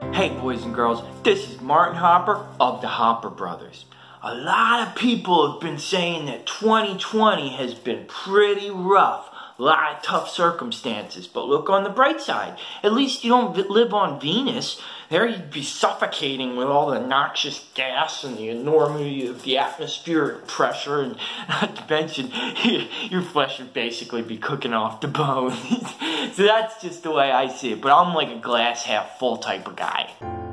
Hey boys and girls, this is Martin Hopper of the Hopper Brothers. A lot of people have been saying that 2020 has been pretty rough. A lot of tough circumstances, but look on the bright side. At least you don't live on Venus. There you'd be suffocating with all the noxious gas and the enormity of the atmospheric pressure, and not to mention, your flesh would basically be cooking off the bone. So that's just the way I see it, but I'm like a glass half full type of guy.